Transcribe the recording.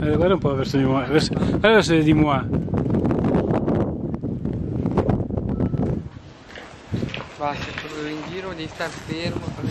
Guarda un po' verso di Moà, guarda verso di Moà. Basta, in giro, devi star fermo.